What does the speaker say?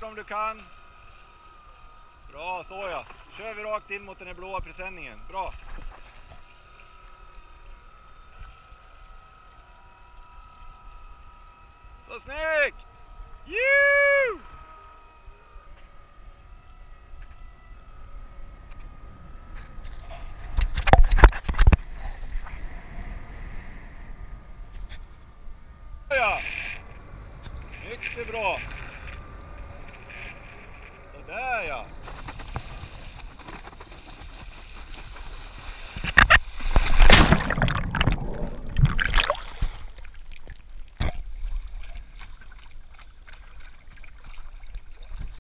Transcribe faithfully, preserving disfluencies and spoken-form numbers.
fort om du kan. Bra, så ja. Kör vi rakt in mot den här blåa presenningen. Bra. Så snyggt! Juhu! Ja. Mycket bra.